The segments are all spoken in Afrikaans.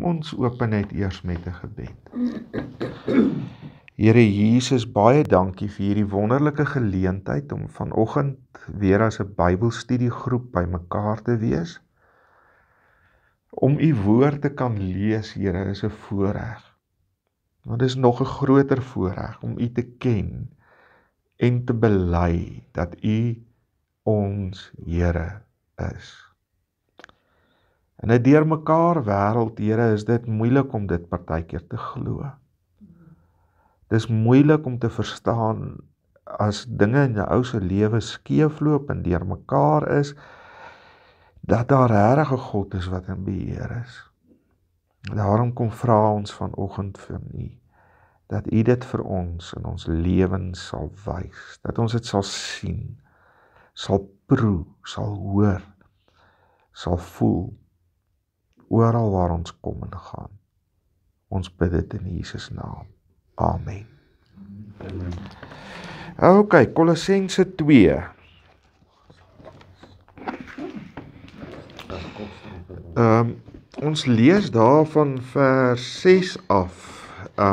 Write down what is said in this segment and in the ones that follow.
ons open net eers met 'n gebed. Here Jesus, baie dankie vir hierdie wonderlike geleentheid om vanoggend weer as 'n Bybelstudiegroep by mekaar te wees. Om u woord te kan lees, Here, is 'n voorreg. Maar dis nog 'n groter voorreg om u te ken en te bely dat u ons Here is. In 'n deurmekaar wêreld, Here, is dit moeilik om dit partykeer te glo. Dis moeilik om te verstaan as dinge in 'n ou se lewe skeefloop en deurmekaar is, dat daar regtig 'n God is wat in beheer is. Daarom kom vra ons vanoggend vir u, dat u dit vir ons in ons lewens sal wys, dat ons dit sal sien, sal proe, sal hoor, sal voel, oral waar ons kom en gaan. Ons bid dit in Jesus naam. Amen. OK, Kolossense 2. Ons lees daar van vers 6 af.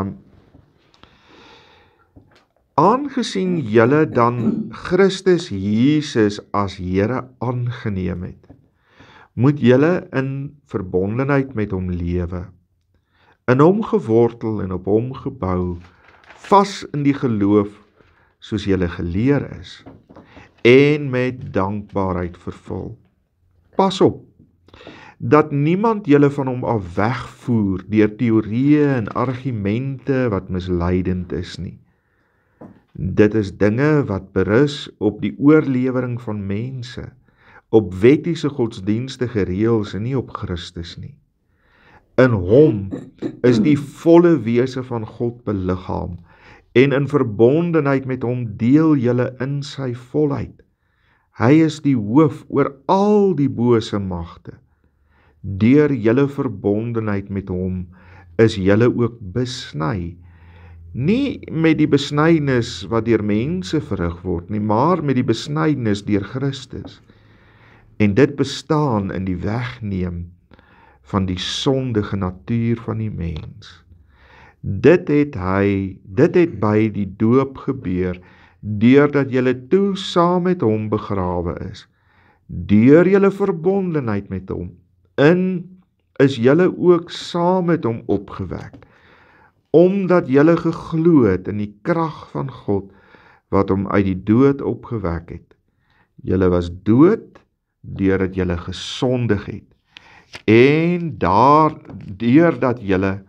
Aangesien julle dan Christus Jesus as Here aangeneem het, moet julle in verbondenheid met hom lewe, in hom gewortel en op hom gebou, vas in die geloof soos julle geleer is, en met dankbaarheid vervul. Pas op, dat niemand julle van hom af wegvoer deur teorieë en argumente wat misleidend is nie. Dit is dinge wat berus op die oorlewering van mense, op wettiese godsdienstige reëls en nie op Christus nie. In hom is die volle wese van God beliggaam, en in verbondenheid met hom deel julle in sy volheid. Hy is die hoof oor al die bose magte. Deur julle verbondenheid met hom is julle ook besny, nie met die besnydenis wat deur mense verrig word nie, maar met die besnydenis deur Christus. En dit bestaan in die wegneem van die sondige natuur van die mens. Dit het by die doop gebeur, deurdat julle toe saam met hom begrawe is. Deur julle verbondenheid met hom, is julle ook saam met hom opgewek, omdat julle geglo het in die krag van God, wat hom uit die dood opgewek het. Julle was dood, deurdat julle gesondig het, en deurdat julle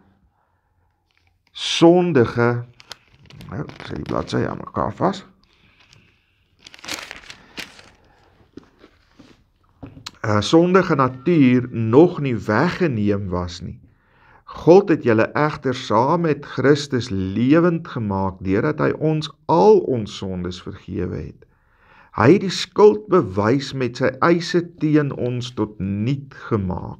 sondige, ek sê die bladsy aan mekaar vas, sondige natuur nog nie weggeneem was nie. God het julle egter saam met Christus lewend gemaak, deurdat hy ons al ons sondes vergewe het. Hy het die skuld bewys met sy eise teen ons tot niet gemaak,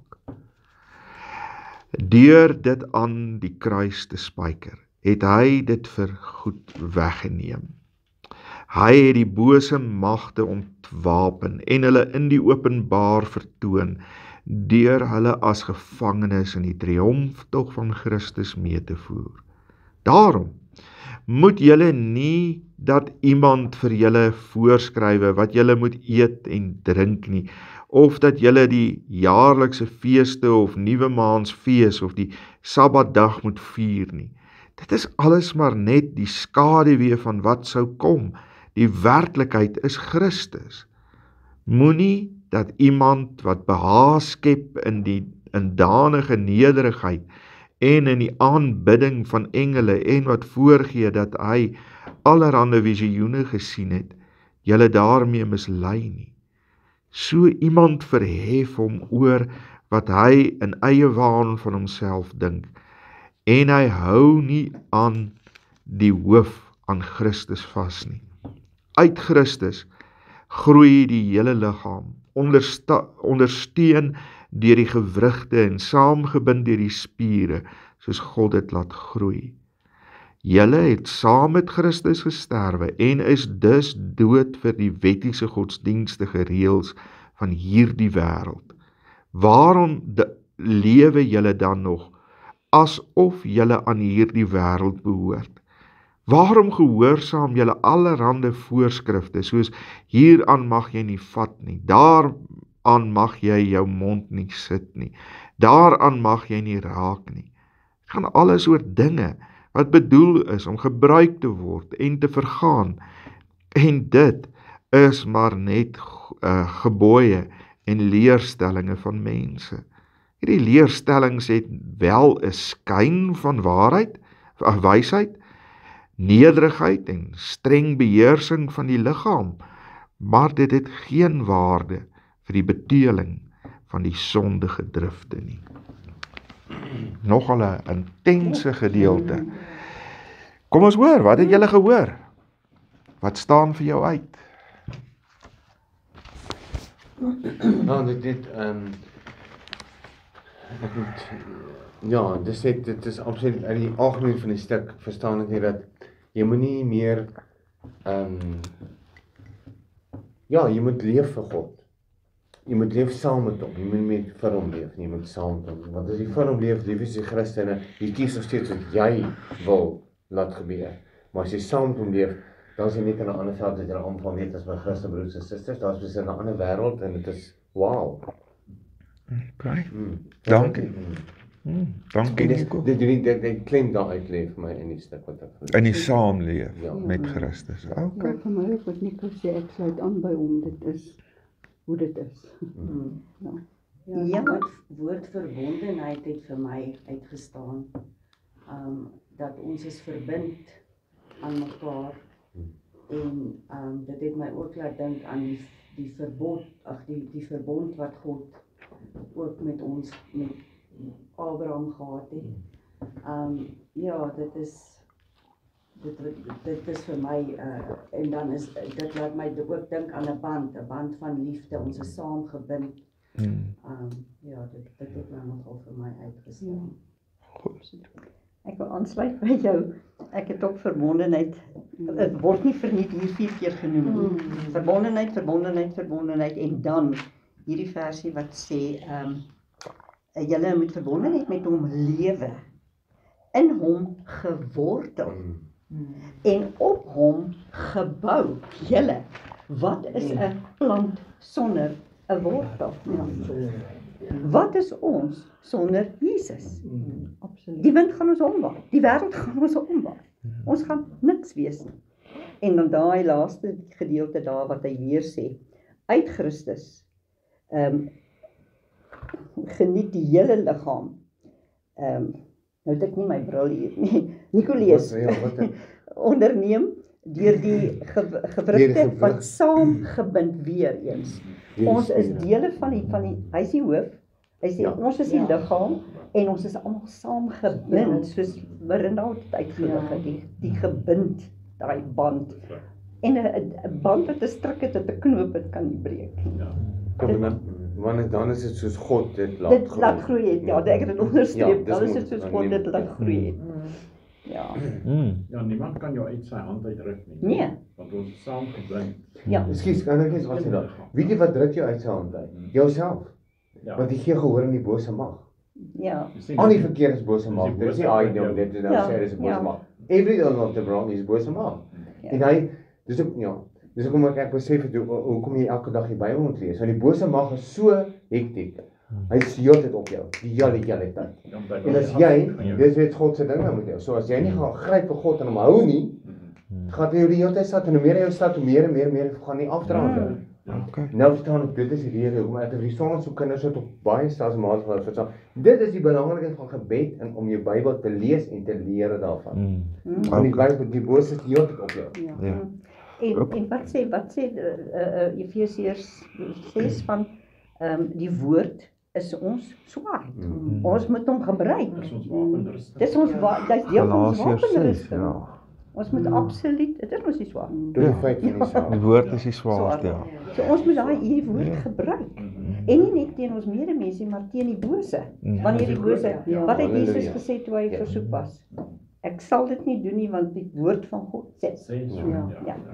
deur dit aan die kruis te spyker, het hy dit vir goed weggeneem. Hy het die bose magte ontwapen en hulle in die openbaar vertoon, deur hulle as gevangenes in die triomftog van Christus mee te voer. Daarom moet julle nie dat iemand vir julle voorskrywe wat julle moet eet en drink nie, of dat julle die jaarlikse feeste of nuwe maansfees of die Sabbatdag moet vier nie. Dit is alles maar net die skaduwee van wat sou kom. Die werklikheid is Christus. Moenie dat iemand wat behaag skep in die indanige nederigheid en in die aanbidding van engele en wat voorgee dat hy allerhande visioene gesien het, julle daarmee mislei nie. So iemand verhef hom oor wat hy in eie waan van homself dink, en hy hou nie aan die hoof aan Christus vas nie. Uit Christus groei die hele liggaam, ondersteun deur die gewrigte en saamgebind deur die spiere, soos God dit laat groei. Julle het saam met Christus gesterwe en is dus dood vir die wettiese godsdienstige reëls van hierdie wêreld, lewe julle dan nog asof julle aan hierdie wêreld behoort? Waarom gehoorsaam julle allerhande voorskrifte, soos hieraan mag jy nie vat nie, daaraan mag jy jou mond nie sit nie, daaraan mag jy nie raak nie. Het gaan alles oor dinge wat bedoel is om gebruik te word en te vergaan, en dit is maar net gebooie en leerstellinge van mense. Hierdie leerstellings het wel 'n skyn van waarheid, wysheid, nederigheid en streng beheersing van die liggaam, maar dit het geen waarde vir die beteeling van die sondige drifte nie. Nogal 'n intense gedeelte. Kom ons hoor, wat het julle gehoor? Wat staan vir jou uit? Nou, dit ja, dit is absoluut uit die algemeen van die stuk verstaan ek nie dat jy moet nie meer ja, jy moet leef vir God. Jy moet leef saam met hom. Jy moet nie vir hom leef nie, jy moet saam met hom. Want as jy vir hom leef, lief is die Christene, jy kies nog steeds wat jy wil laat gebeur. Maar as jy saam met hom leef, dan is jy net in 'n ander veld dat jy aanval weet as my Christen broers en susters, daar is beslis 'n ander wêreld en dit is wow. Okay. Dankie. Dankie Nico. Dit klem daar uitleef my in die stuk wat ek In die saamleef Ja. met Christus. Ja, Okay. vir my ook wat Nico sê, ek sluit aan by hom, dit is hoe dit is. Ja. Ja, die woord verbondenheid het vir my uitgestaan. Dat ons is verbind aan mekaar. En dit het my ook laat dink aan die verbond, die verbond wat God ook met ons, met Abraham gehad het. Ja, dit is vir my, en dan is, dit laat my ook dink aan 'n band van liefde, ons is saam gebind. Ja, dit het nou nogal vir my uitgestaan. Ek wil aansluit by jou. Ek het ook verbondenheid. Het word nie verniet hier 4 keer genoem. Verbondenheid en dan hierdie versie wat sê julle moet verbondenheid met hom lewe, in hom gewortel en op hom gebou. Julle, wat is 'n plant sonder 'n wortel? Wat is ons sonder Jesus? Absoluut. Die wind gaan ons omwaai, die wêreld gaan ons omwaai. Ons gaan niks wees nie. En dan daai laaste gedeelte daar wat hy weer sê, uit Christus geniet die hele liggaam. Nou het ek nie my bril hier nie. Nicolees onderneem deur die gewrigte wat saamgebind weer eens. Ons is dele van die hy is die hoof. Hy sê ons is die liggaam en ons is almal saamgebind, soos Marinda het uitgelig het, die gebind, daai band. En 'n band wat 'n stryk het, 'n knoop, dit kan nie breek nie. Want dan is dit soos God dit laat groei het. Ja, ek het dit onderstreep. Dan is dit soos God dit laat groei het. Ja. Ja, niemand kan jou uit sy hand uitruk nie. Nee. Want ons is saam gebind. Ja. Ekskuus, kan ek net wat sê daar? Weet jy wat druk jou uit sy hand uit? Jouself. Ja. Want jy gee gehoor aan die bose mag. Ja. Al die verkeer is bose mag. Dit is nie I know dit is nou sê dis 'n bose mag. Everything of the wrong is bose mag. En hy dis ook dis hoekom ek besef het hoekom jy elke dag die Bybel moet lees. Want die bose mag is so hektiek. Hy is heeltyd op jou, die hele tyd. En as jy, dis weet God se dinge met jou. So as jy nie gaan gryp vir God en hom hou nie, gaan jy die hele tyd staan en hoe meer jy staan, hoe meer gaan nie afdraande. Okay. Nou verstaan ek, dit is die rede hoekom ek verstaan so kinders het op baie stelselmatig verstaan. Dit is die belangrikheid van gebed en om jou Bybel te lees en te leer daarvan. Want die Bybel, die bose is die hele tyd op jou. Ja. En wat sê Efesiërs 6 van die woord is ons swaard. Ons moet hom gebruik. Dis ons wapenrusting. Dis ons dis deel van ons Galasiërs 6, wapenrusting. ja. Ons moet absoluut, dit is ons die swaard. Dit is feit van die saak. Die woord is die swaard, ja. So ons moet hierdie woord gebruik. En nie net teen ons medemense, maar teen die bose. Wanneer die bose, wat het Jesus gesê toe hy versoek was? Ek sal dit nie doen nie, want die woord van God sê. Sê so. Ja.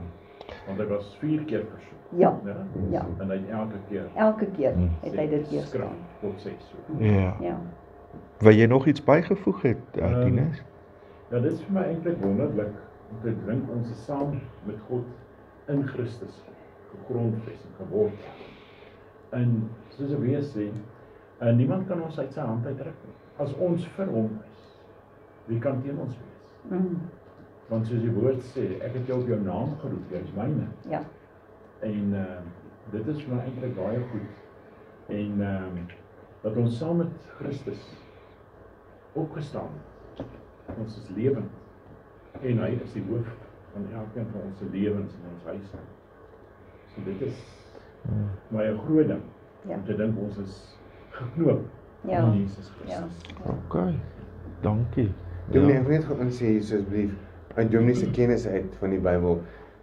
Want hy was 4 keer versoek. Ja, ja. En hy het Elke keer het hy dit deurstaan. Tot 6. Ja. Ja. Wil jy nog iets bygevoeg het, Tinus? Ja, dit is vir my eintlik wonderlik om te dink ons is saam met God in Christus gegrondves en geword. En soos ek weer sê, niemand kan ons uit sy hand uitruk nie. As ons vir hom is, wie kan teen ons wees? Want soos die woord sê, ek het jou op jou naam geroep, jy is myne. Ja. En dit is vir my eintlik baie goed. En dat ons saam met Christus opgestaan het. Ons is lewend. En hy is die hoof van elkeen van ons lewens en ons huise. So dit is my 'n groot ding. Om te dink ons is geknoop in Jesus Christus. Okay. Dankie. Dominee, ek wil net gou insê asseblief uit Dominee se kennis uit van die Bybel.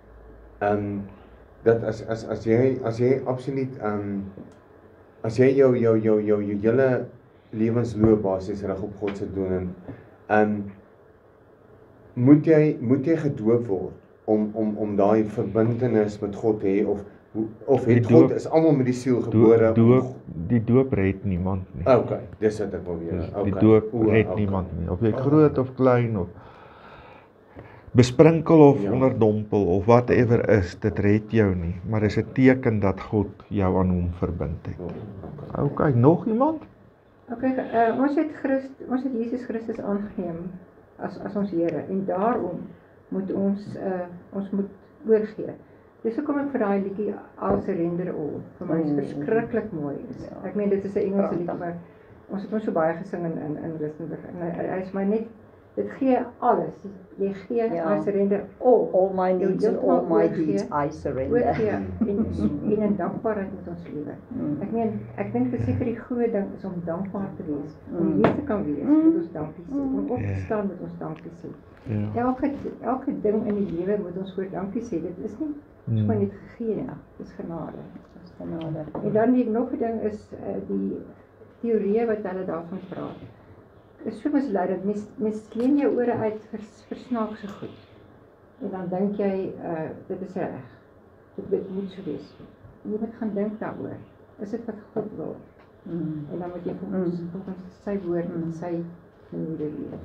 Dat as jy absoluut as jy jou hele lewensloop basies rig op God se doen en moet jy gedoop word om daai verbintenis met God te hê of het God is almal met die siel gebore? Die doop red niemand nie. Okay, dis wat ek wil weet. Die doop red niemand nie. Of jy groot of klein of besprinkel of onderdompel of whatever is, dit red jou nie, maar is 'n teken dat God jou aan hom verbind het. Okay, nog iemand? Okay, ons het Jesus Christus aangeneem as ons Here en daarom moet ons moet oorgee. Dis hoekom ek vir daai liedjie I'll Surrender All vir my verskriklik mooi is. Ek meen dit is 'n Engelse liedjie, maar ons het hom so baie gesing in Rustenburg. Hy is my net dit gee alles. Jy gee I surrender all my needs and all my deeds I surrender. Oorgee en in dankbaarheid met ons lewe. Ek dink dit seker die groot ding is om dankbaar te wees. Om hier te kan wees met ons dankie sê. Om op te staan met ons dankie sê. Elke ding in die lewe moet ons voor dankie sê. Dit is nie maar net gegee nie. Dis genade. Dis genade. En dan die nog 'n ding is die teorieë wat hulle daarvan praat. Is so misleidend. Mens leen jou ore uit vir snaakse goed. En dan dink jy dit is reg. Dit moet so wees. Jy moet gaan dink daaroor. Is dit wat God wil? En dan moet jy volgens sy woord en sy manier leef.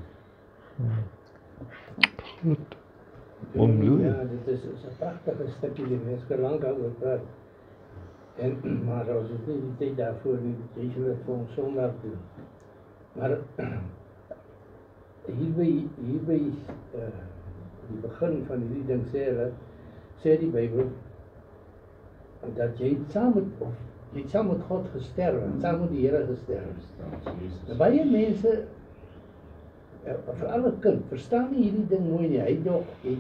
Goed. Ongelooflik. Ja, dit is 'n pragtige stukkie die mens kan lank daaroor praat. Maar as ons nie die tyd daarvoor nie, jy sal dit vir ons Sondag doen. Maar hierby die begin van hierdie ding sê die Bybel dat jy saam met God gesterf en saam met die Here gesterf. Baie mense veral 'n kind verstaan nie hierdie ding mooi nie. Hy dog jy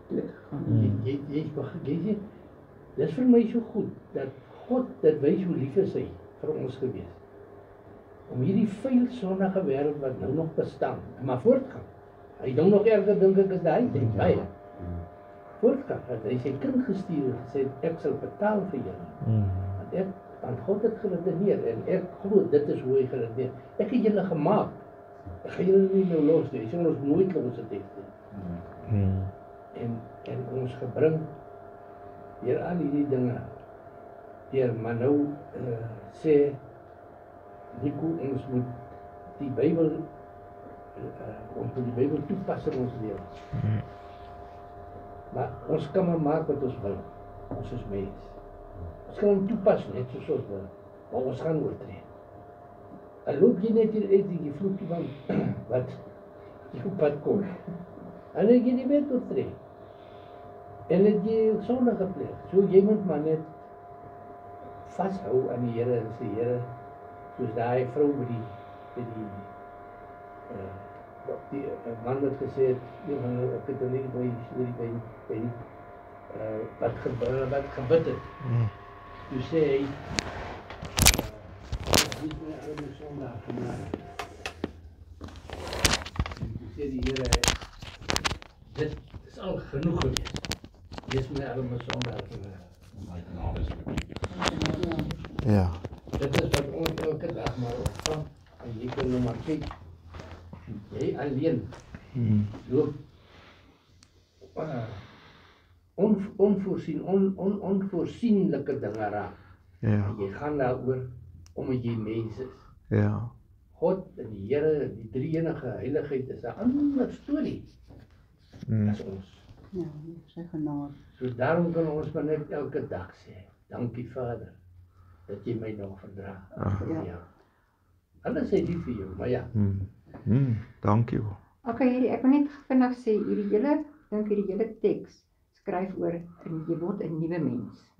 dis vir my so goed dat God dit wys hoe lief is hy vir ons gewees. Om hierdie vuil sondige wêreld wat nou nog bestaan, maar voortgaan. Hy dink nog erger dink ek is daai tyd, baie. Voortgaan, dat hy sy kind gestuur en gesê ek sal betaal vir julle. Want God het geredeneer en ek glo dit is hoe hy geredeneer. Ek het julle gemaak. Ek gaan julle nie nou los nie. Hy sê ons nooit los het nie. En ons gebring deur al hierdie dinge. Maar nou sê Nico, ons moet die Bybel toepas in ons lewe. Maar ons kan maar maak wat ons wil. Ons is mens. Ons kan hom toepas net soos ons wil. Maar ons gaan oortree. En loop jy net hier uit die vloekie van wat jy op pad kom. En dan jy die wet oortree. En het jy sonde gepleeg. So jy moet maar net vashou aan die Here en sê Here, soos daai vrou met die man wat gesê het, ek het nie by wat gebid het. Toe sê hy, dis my arme sondaar genade. En toe sê die Here, dit is al genoeg gewees. Dis my arme sondaar genade. Ja. Dit is wat ons elke dag maar opvang. En jy kan nou maar kyk. Jy alleen loop onvoorsienlike dinge raak. Ja. Jy gaan daaroor omdat jy mens is. Ja. God en die Here, die drie-enige heiligheid is 'n ander storie as ons. Ja, sy genade. So daarom kan ons maar net elke dag sê, dankie Vader, dat jy my nog verdra. Ja. Alles is lief vir jou, maar ja. Dankie. Okay, ek wil net vinnig sê, hierdie hele teks skryf oor jy word 'n nuwe mens.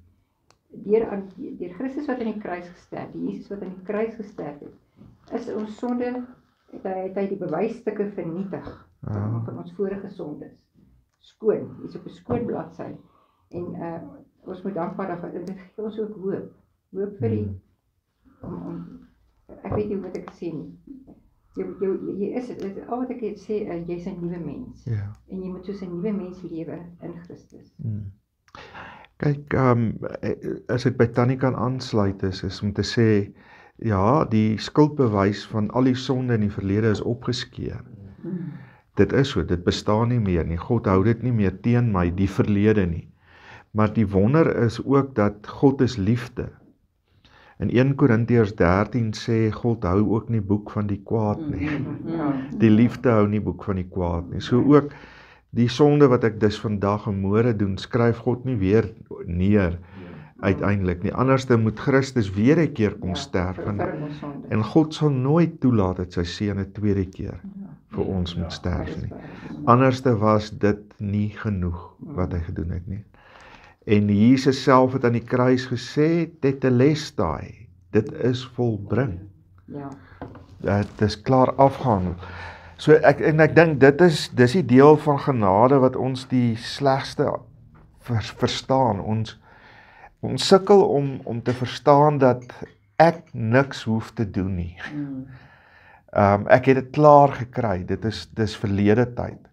Deur Christus wat aan die kruis gesterf, die Jesus wat aan die kruis gesterf het, is ons sonde, het hy die bewysstukke vernietig van ons vorige sondes. Skoon, dis op 'n skoon bladsy. En ons moet dankbaar wees, dit gee ons ook hoop. Hoop vir die ek weet nie wat ek sê nie. Jy is al wat ek sê, jy's 'n nuwe mens. Ja. En jy moet soos 'n nuwe mens lewe in Christus. Kyk, as ek by Tannie kan aansluit is om te sê, ja, die skuldbewys van al die sonde in die verlede is opgeskeur. Dit is so, dit bestaan nie meer nie. God hou dit nie meer teen my, die verlede nie. Maar die wonder is ook dat God is liefde. In 1 Korintiërs 13 sê God hou ook nie boek van die kwaad nie. Die liefde hou nie boek van die kwaad nie. So ook die sonde wat ek dus vandag en môre doen, skryf God nie weer neer uiteindelik nie. Anderste moet Christus weer 'n keer kom sterf. En God sal nooit toelaat dat sy seun 'n tweede keer vir ons moet sterf nie. Anderste was dit nie genoeg wat hy gedoen het nie. En Jesus self het aan die kruis gesê, tetelestai, dit is volbring. Ja. Dit is klaar afgehandel. So ek dink dis die deel van genade wat ons die slegste verstaan. Ons sukkel om te verstaan dat ek niks hoef te doen nie. Ek het dit klaar gekry, dis verlede tyd.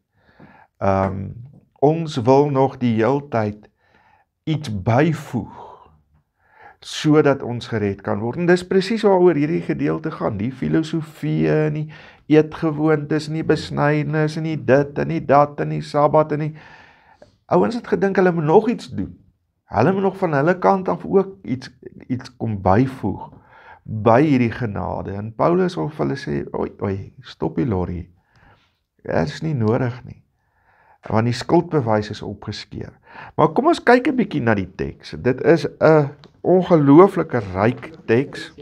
Ons wil nog die heeltyd iets byvoeg, sodat ons gered kan word. En dis presies waaroor hierdie gedeelte gaan, die filosofie en die eetgewoontes en die besnydenis en die dit en die dat en die Sabbat en die ouens het gedink hulle moet nog iets doen. Hulle moet nog van hulle kant af ook iets kom byvoeg by hierdie genade. En Paulus wil vir hulle sê, oi, stop die lorry. Dit is nie nodig nie. Want die skuldbewys is opgeskeur. Maar kom ons kyk 'n bietjie na die teks. Dit is 'n ongelooflike ryk teks.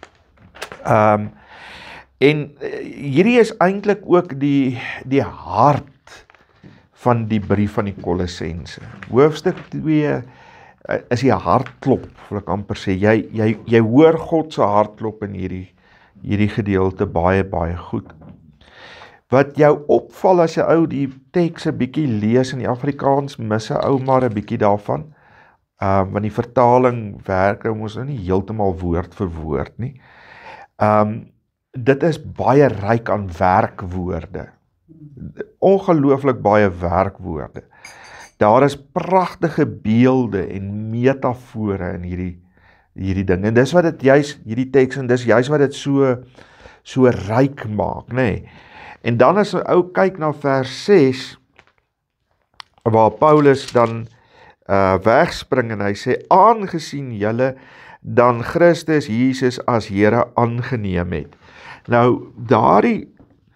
En hierdie is eintlik ook die hart van die brief aan die Kolossense. Hoofstuk 2 is die hartklop, wil ek amper sê. Jy hoor God se hartklop in hierdie gedeelte baie, baie goed. Wat jou opval as jy die teks 'n bietjie lees in die Afrikaans, mis 'n ou maar 'n bietjie daarvan. Want die vertaling werk ons nou nie heeltemal woord vir woord nie. Dit is baie ryk aan werkwoorde. Ongelooflik baie werkwoorde. Daar is pragtige beelde en metafore in hierdie ding. En dis wat dit juis hierdie teks en dis juis wat dit so ryk maak, nê. Nee. En dan as ou kyk na vers 6 waar Paulus dan wegspring en hy sê aangesien julle dan Christus Jesus as Here aangeneem het. Nou daardie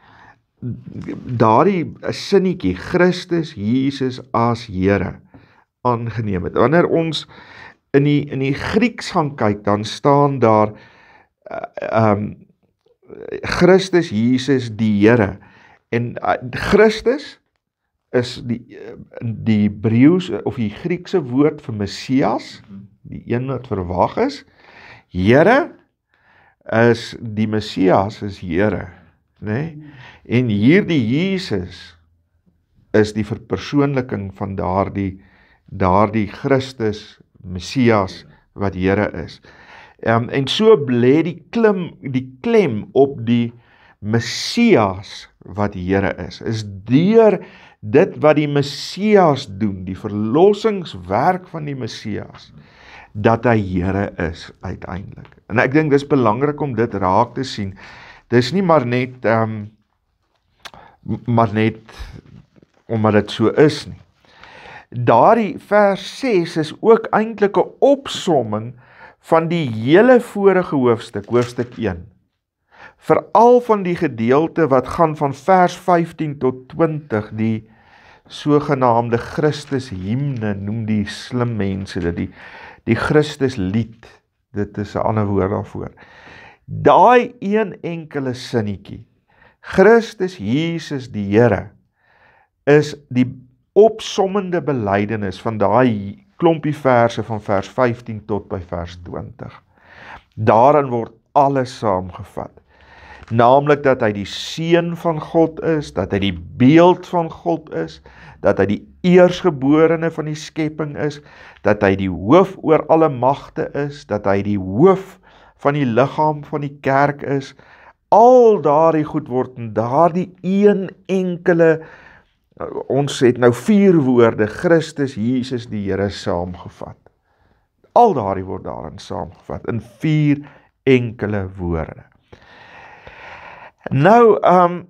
sinnetjie Christus Jesus as Here aangeneem het. Wanneer ons in die Grieks gaan kyk, dan staan daar Christus Jesus die Here. En Christus is die Hebreëse of die Griekse woord vir Messias, die een wat verwag is. Here is die Messias is Here, né? En hierdie Jesus is die verpersoonliking van daardie Christus Messias wat Here is. En so lê die klem op die Messias wat Here is deur dit wat die Messias doen, die verlossingswerk van die Messias, dat hy Here is uiteindelik. En ek dink dis belangrik om dit raak te sien. Dis nie maar net omdat dit so is nie. daardie vers 6 is ook eintlik 'n opsomming van die hele vorige hoofstuk 1. Veral van die gedeelte wat gaan van vers 15 tot 20, die sogenaamde Christus hymne, noem die slim mense dit, die Christus lied, dit is 'n ander woord daarvoor. Daai een enkele sinnetjie, Christus Jesus die Here, is die opsommende belydenis van daai klompie verse van vers 15 tot by vers 20. Daarin word alles saamgevat. Naamlik dat hy die seun van God is, dat hy die beeld van God is, dat hy die eersgeborene van die skepping is, dat hy die hoof oor alle magte is, dat hy die hoof van die liggaam van die kerk is. Al daardie goed word in daardie een enkele, ons het nou 4 woorde, Christus Jesus die Here saamgevat. Al daardie word daarin saamgevat, in 4 enkele woorde. Nou,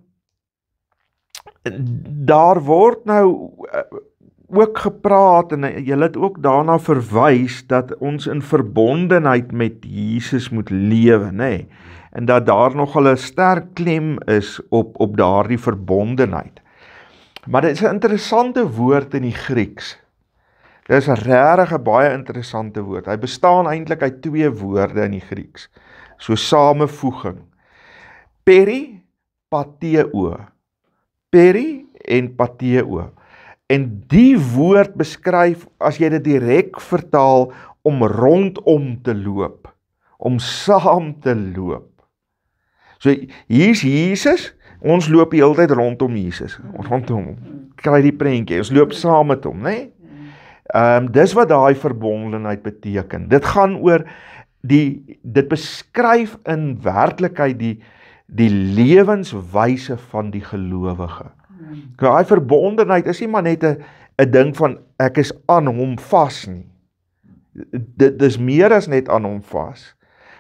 daar word nou ook gepraat, en julle het ook daarna verwys, dat ons in verbondenheid met Jesus moet lewe, nê? En dat daar nogal 'n sterk klem is op daardie verbondenheid. Maar dit is 'n interessante woord in die Grieks. Dit is 'n regtig baie interessante woord. Hy bestaan eintlik uit 2 woorde in die Grieks. So samevoeging. Peri, pateo. Peri en pateo. En die woord beskryf, as jy dit direk vertaal, om rondom te loop. Om saam te loop. So hier's Jesus, ons loop die hele tyd rondom Jesus. Rondom hom. Kry die prentjie, ons loop saam met hom, né? Dis wat daai verbondenheid beteken. Dit gaan oor dit beskryf in werklikheid die lewenswyse van die gelowige. Daai verbondenheid is nie maar net 'n ding van ek is aan hom vas nie. Dit is meer as net aan hom vas.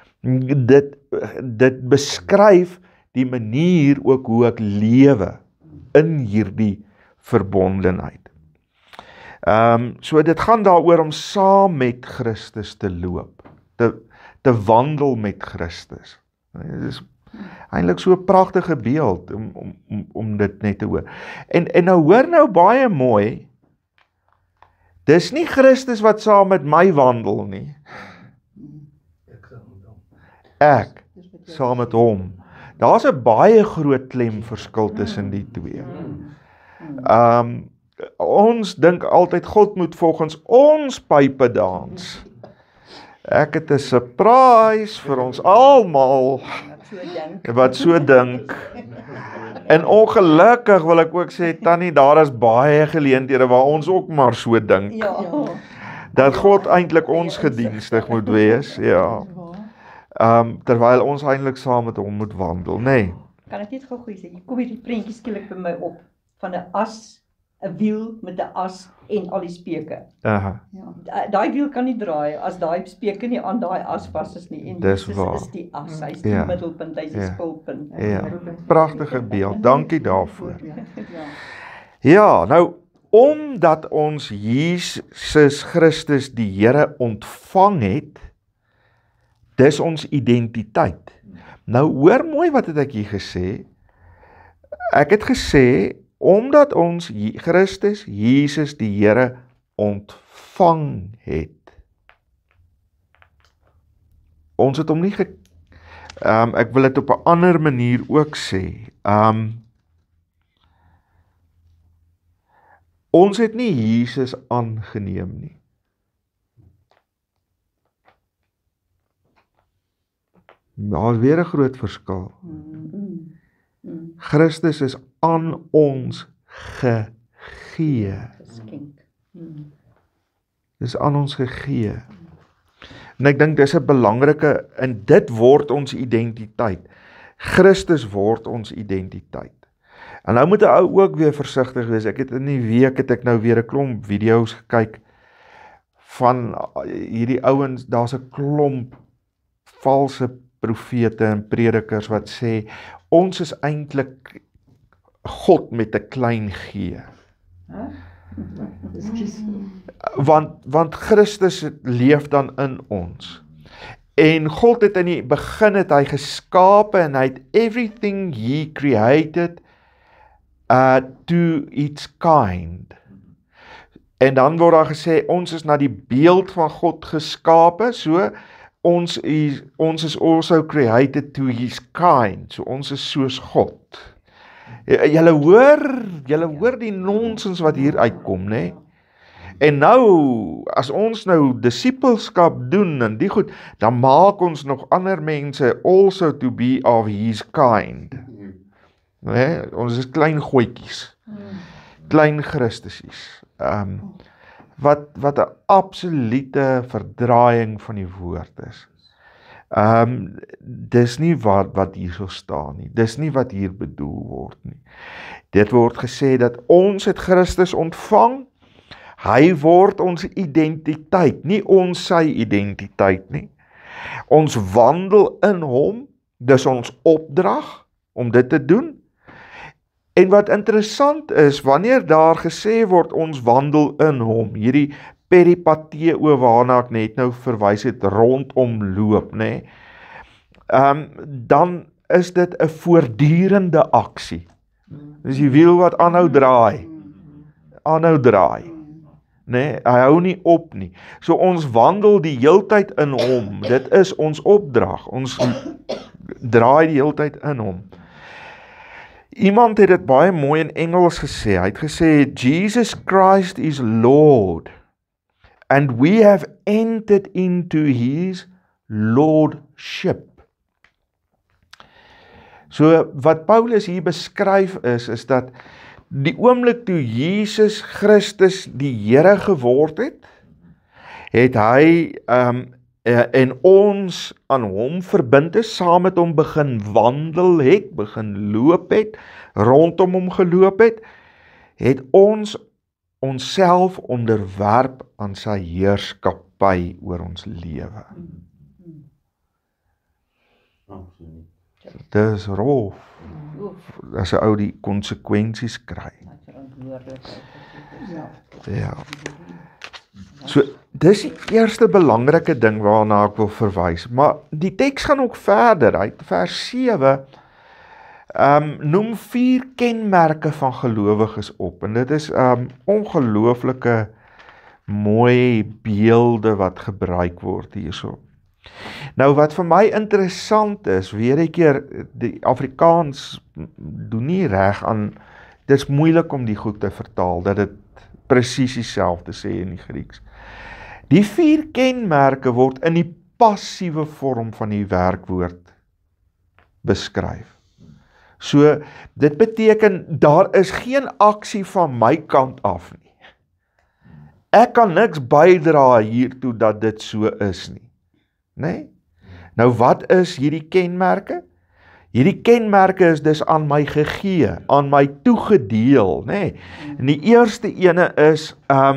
Dit beskryf die manier ook hoe ek lewe in hierdie verbondenheid. So dit gaan daaroor om saam met Christus te loop, te wandel met Christus. Dit is eintlik so 'n pragtige beeld om dit net te hoor. En nou hoor nou baie mooi, dis nie Christus wat saam met my wandel nie. Ek saam met hom. Daar's 'n baie groot klemverskil tussen die twee. Ons dink altyd God moet volgens ons pype dans. Ek het 'n surprise vir ons almal wat so dink. En ongelukkig wil ek ook sê, Tannie, daar is baie geleenthede waar ons ook maar so dink. Ja. Dat God eintlik ons gedienstig moet wees, ja. Terwyl ons eintlik saam met hom moet wandel, nê? Kan ek net gou sê, hier kom hierdie prentjie skielik by my op van 'n as, 'n wiel met 'n as en al die speke. Ja. Daai wiel kan nie draai as daai speke nie aan daai as vas is nie. En dis is die as, hy's die middelpunt, hy's die spulpunt. Ja. Pragtige beeld. Dankie daarvoor. Ja, nou omdat ons Jesus Christus die Here ontvang het, dis ons identiteit. Nou hoor mooi wat het ek hier gesê. Ek het gesê, omdat ons Christus Jesus die Here ontvang het. Ons het hom nie ek wil dit op 'n ander manier ook sê. Ons het nie Jesus aangeneem nie. Daar is weer 'n groot verskil. Christus is aan ons gegee. Geskenk. Dis aan ons gegee. En ek dink dis 'n belangrike, en dit word ons identiteit. Christus word ons identiteit. En nou moet 'n ou ook weer versigtig wees. Ek het in die week het ek nou weer 'n klomp video's gekyk van hierdie ouens, daar's 'n klomp valse profete en predikers wat sê ons is eintlik God met 'n klein g. Want Christus leef dan in ons. En God het in die begin het hy geskape en hy het everything he created to its kind. En dan word daar gesê, ons is na die beeld van God geskape, so ons is also created to his kind, so ons is soos God. Julle hoor die nonsens wat hier uitkom, né? En nou, as ons nou disipelskap doen en die goed, dan maak ons nog ander mense also to be of his kind. Nee, ons is klein gooitjies, klein Christusies, wat 'n absolute verdraaiing van die woord is. Dis nie wat hier so staan nie, dis nie wat hier bedoel word nie. Dit word gesê dat ons het Christus ontvang, hy word ons identiteit, nie ons sy identiteit nie. Ons wandel in hom, dis ons opdrag om dit te doen. En wat interessant is, wanneer daar gesê word ons wandel in hom, hierdie peripateo waarna ek net nou verwys het, rondom loop, né? Dan is dit 'n voortdurende aksie. Dis die wiel wat aanhou draai, né? Hy hou nie op nie. So ons wandel die heeltyd in hom, dit is ons opdrag, ons draai die heeltyd in hom. Iemand het dit baie mooi in Engels gesê, hy het gesê, Jesus Christ is Lord, and we have entered into his lordship. So wat Paulus hier beskryf is dat die oomblik toe Jesus Christus die Here geword het hy en ons aan hom verbind is, saam met hom begin wandel het, begin loop het, rondom hom geloop het ons onsself onderwerp aan sy heerskappy oor ons lewe. Dit is rof, as 'n ou die konsekwensies kry. Ja. So, dis die eerste belangrike ding waarna ek wil verwys, maar die teks gaan ook verder, uit vers 7, noem 4 kenmerke van gelowiges op, en dit is ongelooflike mooi beelde wat gebruik word hierso. Nou wat vir my interessant is, weer 'n keer, die Afrikaans doen nie reg aan, dit is moeilik om die goed te vertaal, dat dit presies dieselfde sê in die Grieks. Die 4 kenmerke word in die passiewe vorm van die werkwoord beskryf. So, dit beteken, daar is geen aksie van my kant af nie. Ek kan niks bydra hiertoe dat dit so is nie. Nee? Nou wat is hierdie kenmerke? Hierdie kenmerke is dus aan my gegee, aan my toegedeel, nee. En die eerste ene is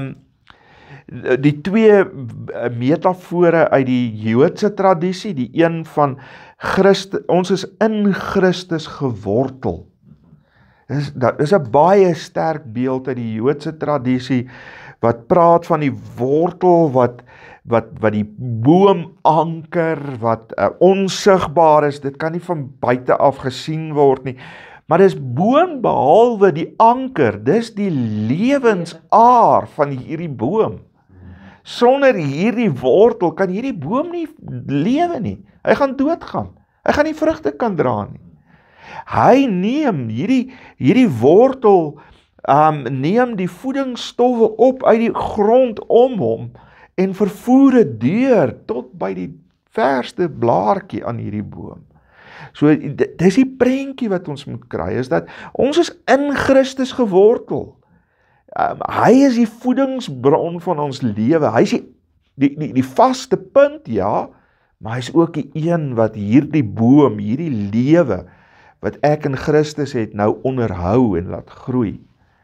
die 2 metafore uit die Joodse tradisie, die een van ons is in Christus gewortel. Dit is 'n baie sterk beeld uit die Joodse tradisie wat praat van die wortel wat die boom anker, wat onsigbaar is, dit kan nie van buite af gesien word nie, maar dis boonbehalwe die anker, dis die lewensaar van hierdie boom. Sonder hierdie wortel kan hierdie boom nie lewe nie, hy gaan doodgaan, hy gaan nie vrugte kan dra nie. Hy neem hierdie wortel, neem die voedingsstowwe op uit die grond om hom, en vervoer dit deur tot by die verste blaartjie aan hierdie boom. So, dis die prentjie wat ons moet kry, is dat ons is in Christus gewortel. Hy is die voedingsbron van ons lewe, hy is die vaste punt, ja, maar hy is ook die een wat hierdie boom, hierdie lewe, wat ek in Christus het, nou onderhou en laat groei.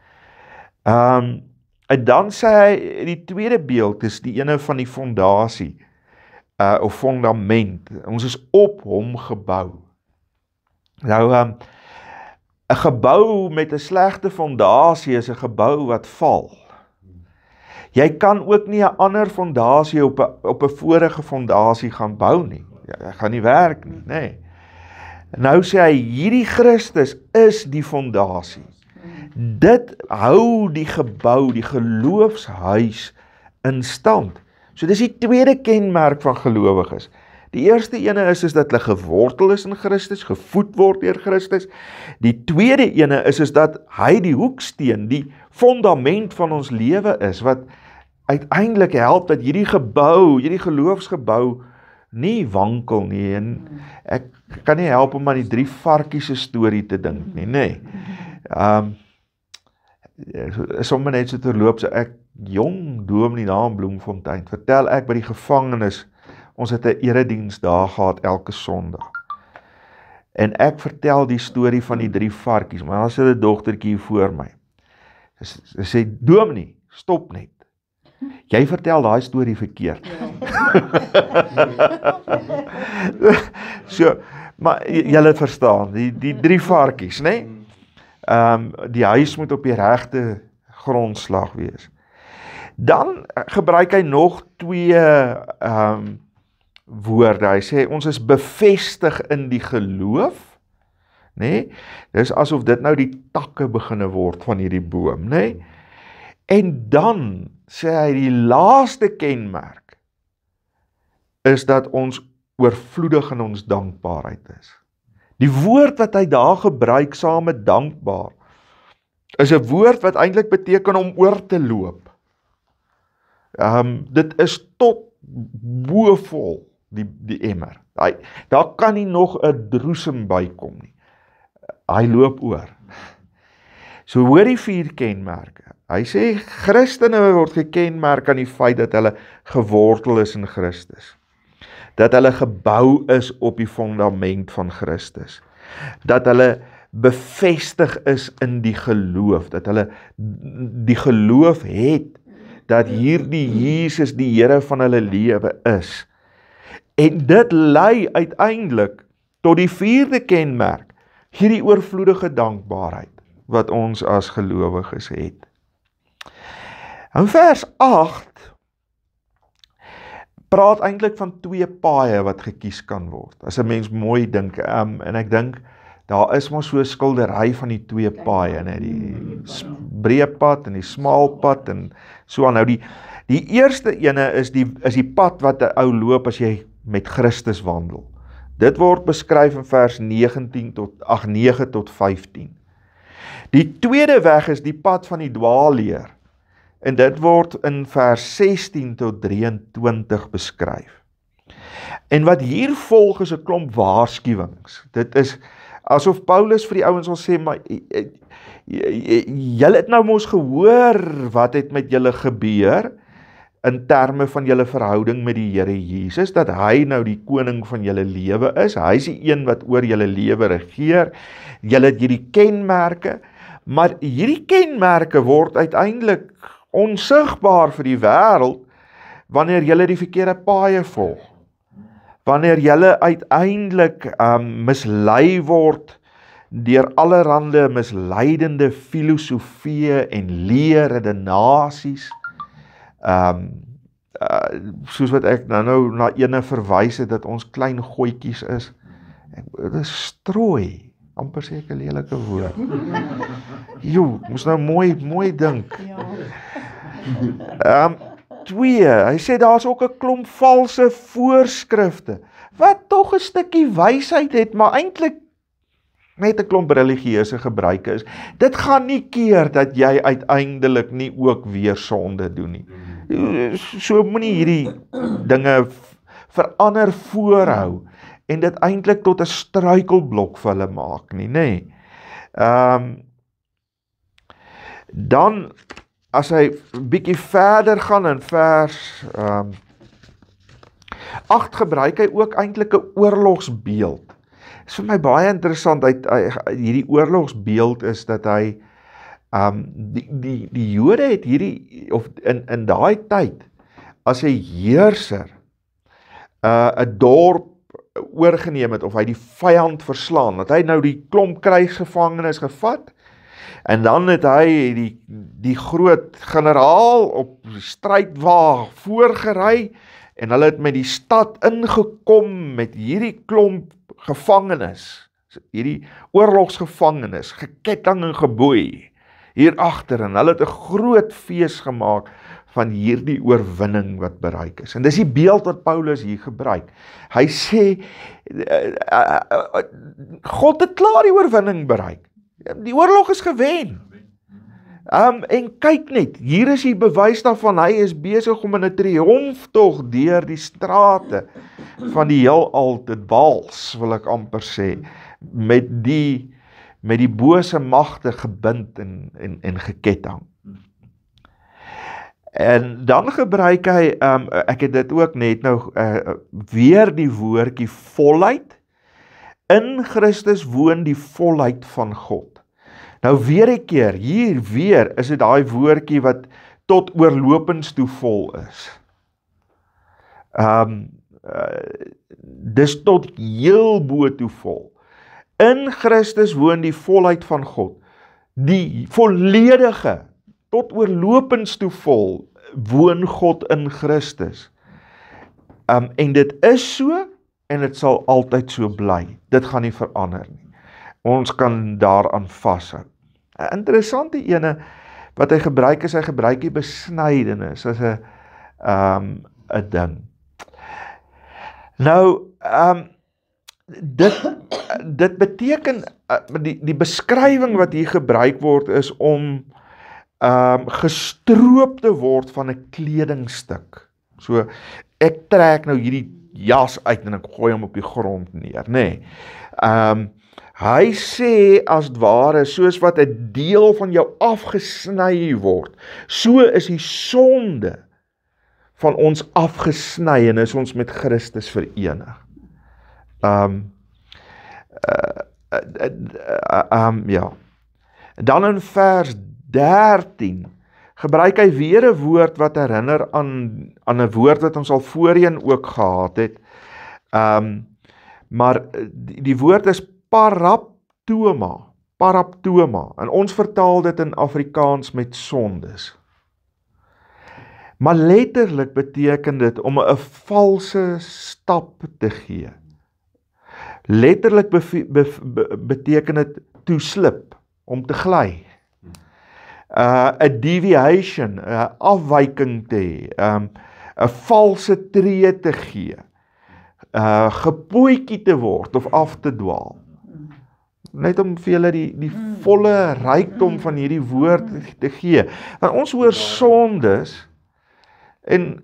En dan sê hy, die tweede beeld is die ene van die fondasie, of fundament. Ons is op hom gebou. Nou, 'n gebou met 'n slegte fondasie is 'n gebou wat val. Jy kan ook nie 'n ander fondasie op 'n vorige fondasie gaan bou nie. Dit gaan nie werk nie, nê. Nou sê hy, hierdie Christus is die fondasie. Dit hou die gebou, die geloofshuis in stand. So dis die tweede kenmerk van gelowiges. Die eerste ene is dat hulle gewortel is in Christus, gevoed word deur Christus. Die tweede ene is dat hy die hoeksteen, die fondament van ons lewe is, wat uiteindelik help dat hierdie gebou, hierdie geloofsgebou nie wankel nie. En ek kan nie help om aan die 3 varkies se storie te dink nie, nê. Sommer net so terloops, ek jong dominee daar in Bloemfontein, vertel ek by die gevangenis, ons het 'n erediens daar gehad elke Sondag. En ek vertel die storie van die 3 varkies, maar dan sit 'n dogtertjie voor my. Sy sê, dominee, stop net. Jy vertel daai storie verkeerd. So, maar julle verstaan, die 3 varkies, né? Die huis moet op die regte grondslag wees. Dan gebruik hy nog 2 woorde. Hy sê, ons is bevestig in die geloof, né? Dis asof dit nou die takke beginne word van hierdie boom, né? En dan sê hy die laaste kenmerk is dat ons oorvloedig in ons dankbaarheid is. Die woord wat hy daar gebruik saam met dankbaar is 'n woord wat eintlik beteken om oor te loop. Dit is tot boovol die emmer. Daar kan nie nog 'n droesem bykom nie. Hy loop oor. So hoor die 4 kenmerke. Hy sê Christene word gekenmerk aan die feit dat hulle gewortel is in Christus. Dat hulle gebou is op die fondament van Christus. Dat hulle bevestig is in die geloof. Dat hulle die geloof het dat hierdie Jesus die Here van hulle lewe is. En dit lei uiteindelik tot die 4de kenmerk, hierdie oorvloedige dankbaarheid wat ons as gelowiges het. In vers 8 praat eintlik van 2 paaie wat gekies kan word. As 'n mens mooi dink, en ek dink daar is maar so 'n skildery van die 2 paaie, né, die breë pad en die smal pad en so aan. Nou die eerste ene is die pad wat 'n ou loop as jy met Christus wandel. Dit word beskryf in vers 9 tot 15. Die tweede weg is die pad van die dwaalleer. En dit word in vers 16 tot 23 beskryf. En wat hier volg is 'n klomp waarskuwings. Dit is asof Paulus vir die ouens wil sê, maar julle het nou mos gehoor wat het met julle gebeur in terme van julle verhouding met die Here Jesus, dat hy nou die koning van julle lewe is. Hy is die een wat oor julle lewe regeer. Julle het hierdie kenmerke, maar hierdie kenmerke word uiteindelik onsigbaar vir die wêreld wanneer julle die verkeerde paaie volg. Wanneer julle uiteindelik mislei word deur allerhande misleidende filosofieë en leerredenasies, soos wat ek nou na ene verwys het dat ons klein goetjies is. Dit is strooi, amper sê ek 'n lelike woord. Jo, moes nou mooi dink. 2, hy sê daar's ook 'n klomp valse voorskrifte, wat tog 'n stukkie wysheid het, maar eintlik net 'n klomp religieuse gebruike is. Dit gaan nie keer dat jy uiteindelik nie ook weer sonde doen nie. So moenie hierdie dinge verander voorhou en dit eintlik tot 'n struikelblok vir hulle maak nie, nê? Dan as hy 'n bietjie verder gaan in vers 8 gebruik hy ook eintlik 'n oorlogsbeeld. Dit is vir my baie interessant, hierdie oorlogsbeeld is dat hy die Jode het hierdie, of in daai tyd, as 'n heerser 'n dorp oorgeneem het, of hy die vyand verslaan, dat hy nou die klomp krygsgevangenes gevat, En dan het hy die groot generaal op strydwa voorgery, en hulle het met die stad ingekom met hierdie klomp gevangenes, hierdie oorlogsgevangenes, geketting en geboei, hier agter, en hulle het 'n groot fees gemaak van hierdie oorwinning wat bereik is. En dis die beeld wat Paulus hier gebruik. Hy sê, God het klaar die oorwinning bereik. Die oorlog is gewen. En kyk net, hier is die bewys daarvan, hy is besig om in 'n triomftog deur die strate van die heelal te wals, wil ek amper sê, met die bose magte gebind en geketting. En dan gebruik hy, ek het dit ook net nou, weer die woordjie volheid. In Christus woon die volheid van God. Nou weer 'n keer, hier weer is dit daai woordjie wat tot oorlopends toe vol is. Dis tot heel bo toe vol. In Christus woon die volheid van God. Die volledige, tot oorlopends toe vol, woon God in Christus. En dit is so, en dit sal altyd so bly. Dit gaan nie verander nie. Ons kan daaraan vashou. 'n Interessante ene wat hy gebruik is, hy gebruik die besnydenis as 'n ding. Nou, dit beteken, die beskrywing wat hier gebruik word is om gestroop te word van 'n kledingstuk. So, ek trek nou hierdie jas uit en ek gooi hom op die grond neer, nê. Hy sê as ware, soos wat 'n deel van jou afgesny word, so is die sonde van ons afgesny en is ons met Christus verenig. Ja. Dan in vers 13 gebruik hy weer 'n woord wat herinner aan 'n woord wat ons al voorheen ook gehad het. Maar die woord is paraptoma, en ons vertaal dit in Afrikaans met sondes. Maar letterlik beteken dit om 'n valse stap te gee. Letterlik beteken dit to slip, om te gly. 'n deviation, 'n afwyking te hê, 'n valse tree te gee, gepootjie te word of af te dwaal. Net om vir julle die volle rykdom van hierdie woord te gee. Want ons hoor sondes en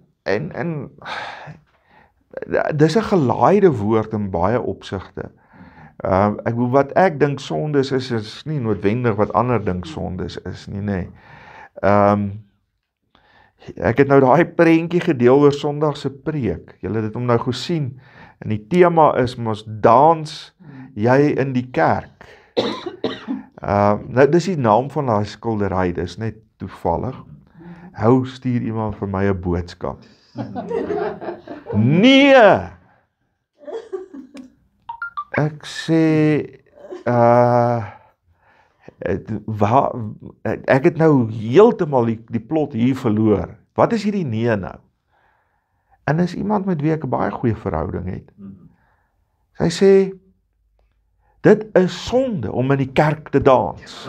dis 'n gelaaide woord in baie opsigte. Wat ek dink sondes is nie noodwendig wat ander dink sondes is nie, nê. Ek het nou daai prentjie gedeel oor Sondag se preek. Julle het dit om nou gesien. En die tema is mos dans jy in die kerk. Nou dis die naam van daai skildery, dis net toevallig. Hou stuur iemand vir my 'n boodskap. Nee. Ek sê ek het nou heeltemal die plot hier verloor. Wat is hierdie nee nou? En is iemand met wie ek 'n baie goeie verhouding het. Sy sê, dit is sonde om in die kerk te dans.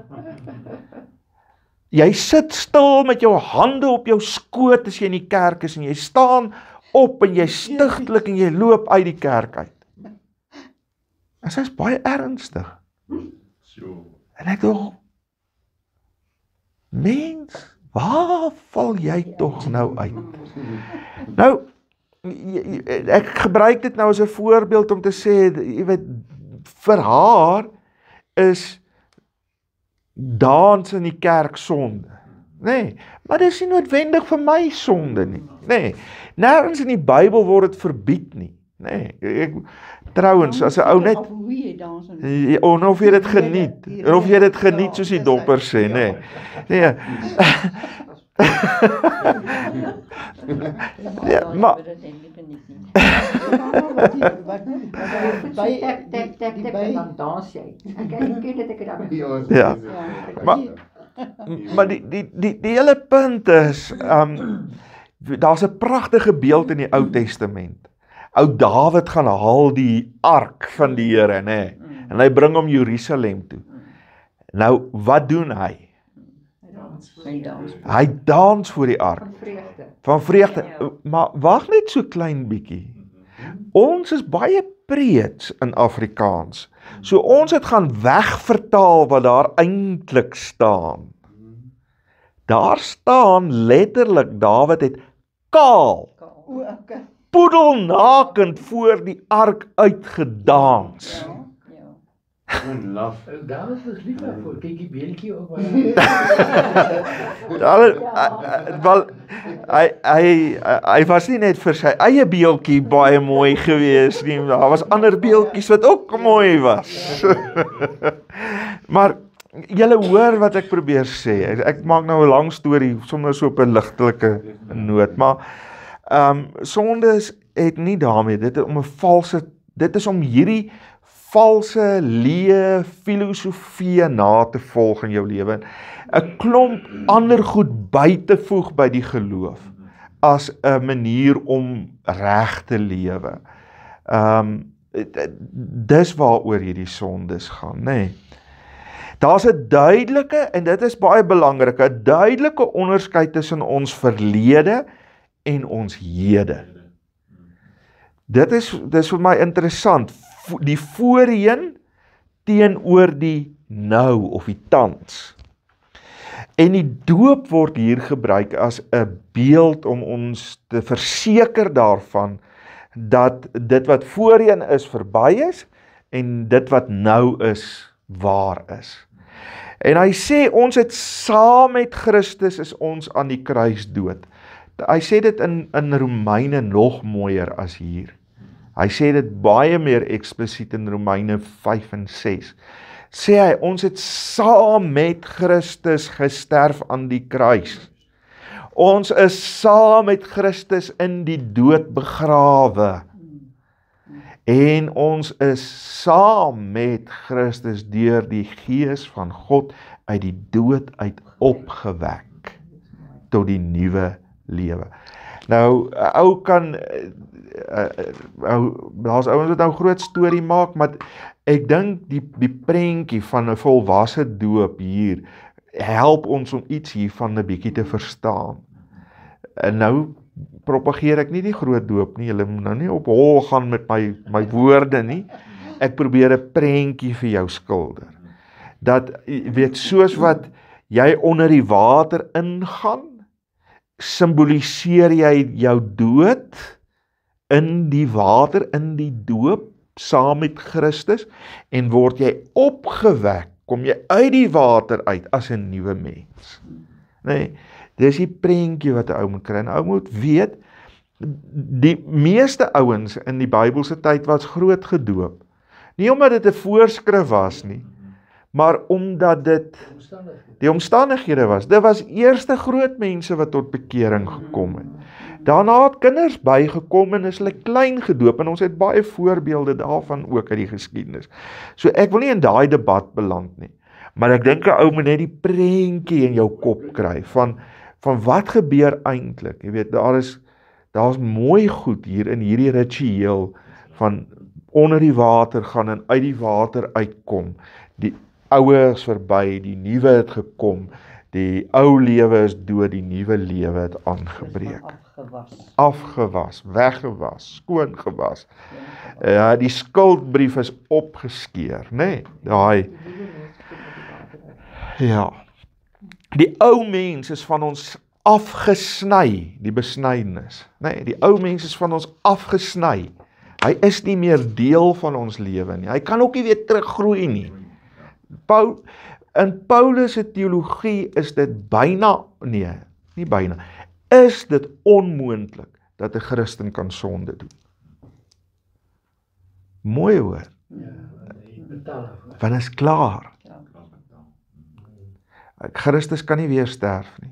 Jy sit stil met jou hande op jou skoot as jy in die kerk is, en jy staan op en jy stigtelik en jy loop uit die kerk uit. En sy is baie ernstig. En ek dink, mens, waar val jy tog nou uit? Nou, ek gebruik dit nou as 'n voorbeeld om te sê, jy weet, vir haar is dans in die kerk sonde. Nee, maar dit is nie noodwendig vir my sonde nie. Nee, nêrens in die Bybel word dit verbied nie. Nee, trouwens, as 'n ou net of jy dit geniet, en of jy dit geniet soos die dopper sê, nee. Nee. Ja, maar dan dans jy. Ek ken dit, ek het daar. Ja. Maar die hele punt is, daar's 'n pragtige beeld in die Ou Testament. Ou Dawid gaan haal die ark van die Here, nê? En hy bring hom Jerusalem toe. Nou, wat doen hy? Hy dans voor die ark. Van vreugde. Maar wag net so klein bietjie. Ons is baie preets in Afrikaans. So ons het gaan wegvertaal wat daar eintlik staan. Daar staan letterlik Dawid het kaal, poedelnakend voor die ark uitgedans. Dawid was lief daarvoor, kyk die beeltjie ook Wel, hy was nie net vir sy eie beeltjie baie mooi gewees nie, daar was ander beeltjies wat ook mooi was. Maar julle hoor wat ek probeer sê. Ek maak nou 'n lang storie sommer so op 'n ligtelike noot, maar sonde het nie daarmee, dit is om hierdie valse leë filosofie na te volg in jou lewe. 'n Klomp ander goed by te voeg by die geloof as 'n manier om reg te lewe. Dis waaroor hierdie sondes gaan, nê. Daar's 'n duidelike, en dit is baie belangrik, 'n duidelike onderskeid tussen ons verlede en ons hede. Dit is vir my interessant. Die voorheen teenoor die nou of die tans. En die doop word hier gebruik as 'n beeld om ons te verseker daarvan dat dit wat voorheen is verby is en dit wat nou is waar is. En hy sê ons het saam met Christus is ons aan die kruis dood. Hy sê dit in Romeine nog mooier as hier. Hy sê dit baie meer eksplisiet in Romeine 5 en 6. Sê hy, ons het saam met Christus gesterf aan die kruis. Ons is saam met Christus in die dood begrawe. En ons is saam met Christus deur die Gees van God uit die dood uit opgewek tot die nuwe lewe. Nou, ou kan daar's ouens wat nou groot storie maak, maar ek dink die prentjie van 'n volwasse doop hier help ons om iets hiervan 'n bietjie te verstaan. En nou propageer ek nie die groot doop nie, julle moet nou nie op hol gaan met my woorde nie. Ek probeer 'n prentjie vir jou skilder. Dat, weet, soos wat jy onder die water ingaan, simboliseer jy jou dood in die water, in die doop, saam met Christus, en word jy opgewek, kom jy uit die water uit as 'n nuwe mens. Nee, dis die prentjie wat 'n ou moet kry. En ou moet weet, die meeste ouens in die Bybelse tyd was groot gedoop. Nie omdat dit 'n voorskrif was nie, maar omdat dit die omstandighede was. Dit was eerste groot mense wat tot bekering gekom het. Daarna het kinders bygekom en is hulle klein gedoop, en ons het baie voorbeelde daarvan ook uit die geskiedenis. So ek wil nie in daai debat beland nie, maar ek dink 'n ou moet net die prentjie in jou kop kry van wat gebeur eintlik. Jy weet, daar's mooi goed hier in hierdie ritueel van onder die water gaan en uit die water uitkom. Die oue is verby, die nuwe het gekom. Die ou lewe is dood, die nuwe lewe het aangebreek. Afgewas, weggewas, skoon gewas. Ja, die skuldbrief is opgeskeur, nê? Daai. Ja. Die ou mens is van ons afgesny, die besnydenis. Nee, die ou mens is van ons afgesny. Hy is nie meer deel van ons lewe nie. Hy kan ook nie weer teruggroei nie. In Paulus se teologie is dit is dit onmoontlik dat 'n Christen kan sonde doen. Mooi hoor. Want is klaar. Christus kan nie weer sterf nie.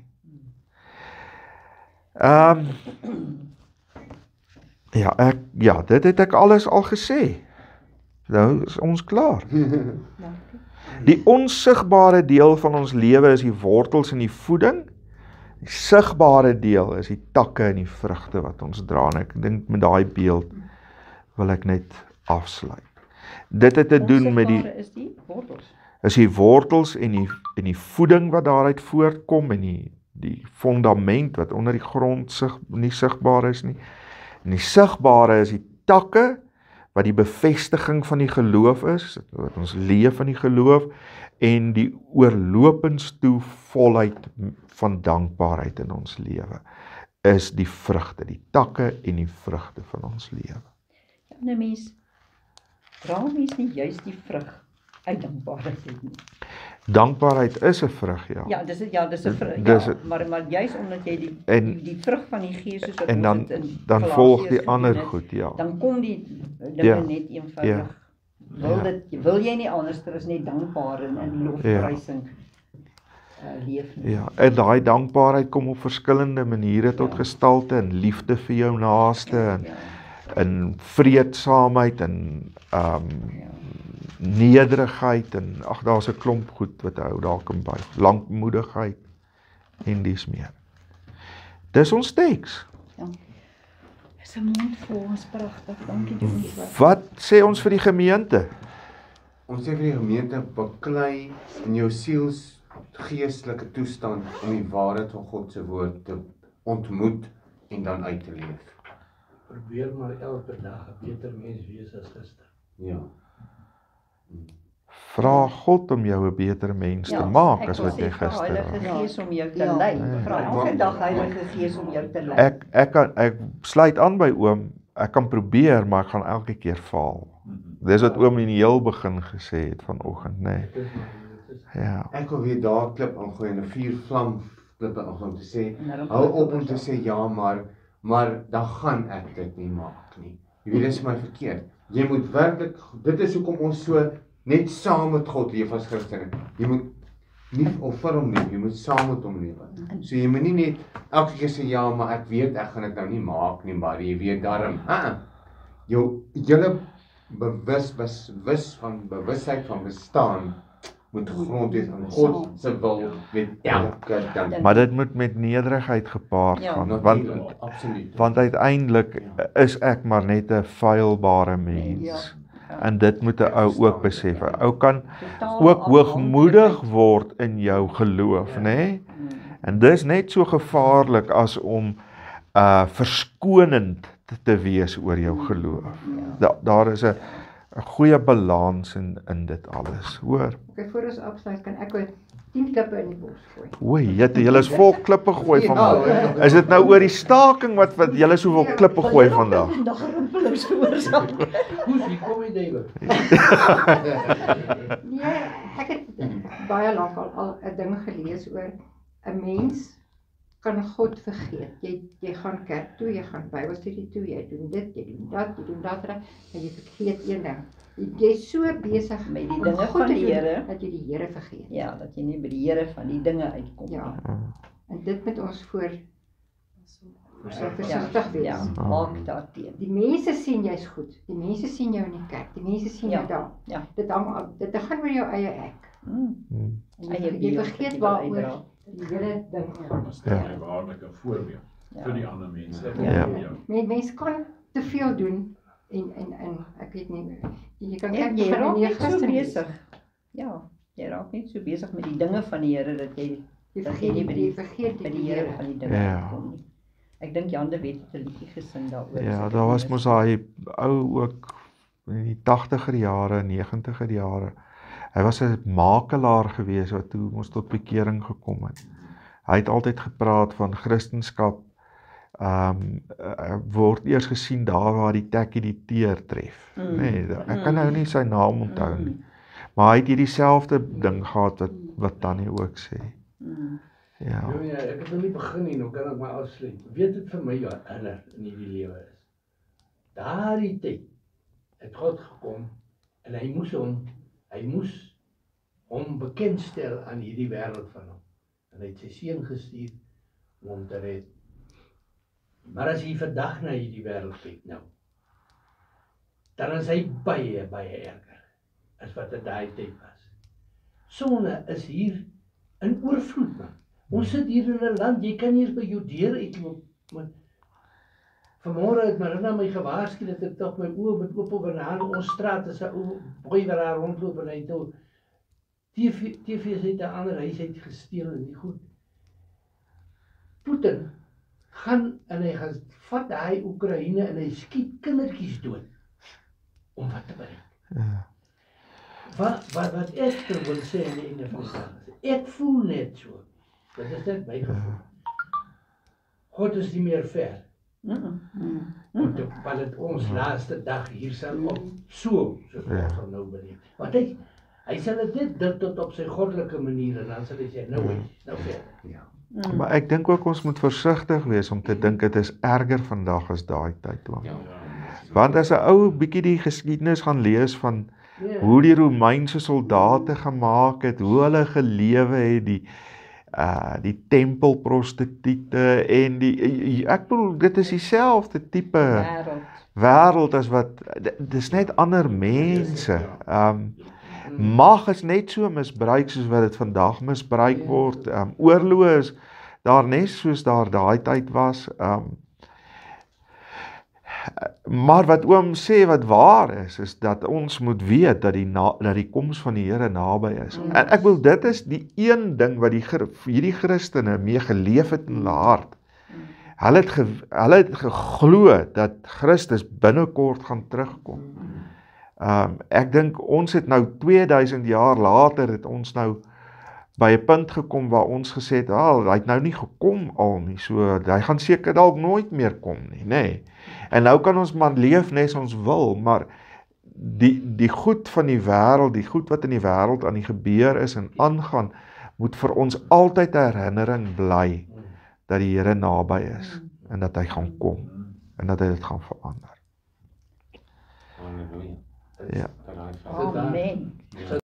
Dit het ek alles al gesê. Nou is ons klaar. Die onsigbare deel van ons lewe is die wortels en die voeding. Die sigbare deel is die takke en die vrugte wat ons dra. En ek dink met daai beeld wil ek net afsluit. Dit het te doen met is die wortels. Is die wortels en die voeding wat daaruit voortkom en die fundament wat onder die grond nie sigbaar is nie. En die sigbare is die takke wat die bevestiging van die geloof is, wat ons leef in die geloof, en die oorlopends toe volheid van dankbaarheid in ons lewe is die vrugte, die takke en die vrugte van ons lewe. Ja, nou mens, dra mens nie juist die vrug uit dankbaarheid nie. Dankbaarheid is 'n vrug, ja. Ja, dis 'n vrug, maar juist omdat jy die vrug van die Gees soos wat en ons dit in dan volg die ander goed, ja. Dan kom die dinge net eenvoudig. Wil jy nie anders as net dankbaar in lofprysing leef nie. Ja, en daai dankbaarheid kom op verskillende maniere tot gestalte, in liefde vir jou naaste, in vreedsaamheid, en nederigheid, en daar's 'n klomp goed wat hou daar kan by, lankmoedigheid en dis meer. Dis ons teks. Ja. Dis 'n mond vol, ons pragtig. Dankie Johnny. Wat sê ons vir die gemeente? Ons sê vir die gemeente, baklei in jou siels geestelike toestand om die waarheid van God se woord te ontmoet en dan uit te leef. Probeer maar elke dag 'n beter mens wees as gister. Ja. Vra God om jou 'n beter mens te maak as wat jy gister was. Heilige Gees om jou te lei. Vra elke dag Heilige Gees om jou te lei. Ek sluit aan by oom, ek kan probeer, maar ek gaan elke keer faal. Dis wat oom in die heel begin gesê het vanoggend, nê. Ja. Ek wil weer daar klip aangooi en 'n vuurvlam klip aangooi om te sê, hou op om te sê ja, maar dan gaan ek dit nie maak nie. Jy weet, dit is my verkeerd. Jy moet werklik, dit is hoekom ons so net saam met God leef as Christene. Jy moet nie of vir hom leef, jy moet saam met hom leef. So jy moet nie net elke keer sê ja, maar ek weet ek gaan dit nou nie maak nie, maar jy weet daarom. Julle bewusheid van bestaan moet grond wees aan God se wil met elke ding. Maar dit moet met nederigheid gepaard gaan, want uiteindelik is ek maar net 'n feilbare mens. En dit moet 'n ou ook besef. 'n Ou kan ook hoogmoedig word in jou geloof, nê? En dis net so gevaarlik as om verskonend te wees oor jou geloof. Daar is 'n goeie balans in dit alles, hoor. Okay, voor ons afsluit kan ek oor 10 klippe in die bos gooi. Oei, julle is vol klippe gooi vandag. Is dit nou oor die staking wat julle soveel klippe gooi vandag? Vandag rimpelings veroorsaak. Hoe wie kom jy daar? Nee, ek het baie lank al 'n ding gelees oor 'n mens kan God vergeet. Jy gaan kerk toe, jy gaan Bybelstudie toe, jy doen dit, jy doen dat, en jy vergeet een ding. Jy is so besig met die dinge van die Here dat jy die Here vergeet. Ja, dat jy nie by die Here van die dinge uitkom nie. Ja. En dit moet ons versigtig wees. Ja, maak daarteen. Die mense sien jy's goed. Die mense sien jou in die kerk. Die mense sien jou daar. Ja. Dit gaan oor jou eie ek. Jy vergeet waaroor die hele ding gaan. Is dit 'n waarlike voorbeeld vir die ander mense? Mense kan te veel doen en ek weet nie, jy kan jy raak net so besig. Ja, jy raak net so besig met die dinge van die Here dat jy vergeet nie by die Here van die dinge kom nie. Ek dink Jan de Wet het 'n liedjie gesing daaroor. Ja, daar was mos daai ou ook in die 80er jare, 90er jare. Hy was 'n makelaar gewees wat toe ons tot bekering gekom het. Hy het altyd gepraat van Christendom word eers gesien daar waar die tekkie die teer tref. Nee, ek kan nou nie sy naam onthou nie. Maar hy het hierdie selfde ding gehad wat Tannie ook sê. Ja. Ja, ek het nog nie begin nie, nou kan ek maar afsluit. Weet dit vir my wat inner in hierdie lewe is. Daardie tyd het God gekom en hy moes hom bekendstel aan hierdie wêreld van hom. En hy het sy seun gestuur om hom te red. Maar as jy vandag na hierdie wêreld kyk nou, dan is hy baie erger as wat dit daai tyd was. sonne is hier in oorvloed, man. Ons sit hier in 'n land, jy kan nie eens by jou deur uitloop, man. Vanmôre het Marina my gewaarsku dat ek tog my oë moet oop oor na ons straat is 'n ou boy wat daar rondloop en hy het nou TV's uit 'n ander huis uit gesteel en die goed. Putin gaan en hy gaan vat daai Oekraïne en hy skiet kindertjies dood. Om wat te bereik? Ja. Wat ek wil sê aan die einde van die dag is, ek voel net so. Dit is net my gevoel. God is nie meer ver. Want dit ons laaste dag hier sal op soos ons nou beleef. Want hy sal dit tot op sy goddelike manier en dan sal hy sê, nou ver. Ja. Maar ek dink ook ons moet versigtig wees om te dink dit is erger vandag as daai tyd was. Want as 'n ou bietjie die geskiedenis gaan lees van hoe die Romeinse soldate gemaak het, hoe hulle gelewe het, die tempelprostituie en ek bedoel dit is dieselfde tipe wêreld as wat dis net ander mense. Mag is net so misbruik soos wat dit vandag misbruik word. Oorloë is daar net soos daar daai tyd was. Maar wat oom sê wat waar is dat ons moet weet dat die koms van die Here naby is. En ek wil dit is die een ding wat hierdie Christene mee geleef het in hulle hart. Hulle het geglo dat Christus binnekort gaan terugkom. Ek dink ons het nou 2000 jaar later het ons nou by 'n punt gekom waar ons gesê het, hy het nou nie gekom al nie, so hy gaan seker dalk nooit meer kom nie, nê. En nou kan ons maar leef net ons wil, maar die goed van die wêreld, die goed wat in die wêreld aan die gebeur is en aangaan, moet vir ons altyd 'n herinnering bly dat die Here naby is en dat hy gaan kom en dat hy dit gaan verander. Halleluja. Ja. Amen.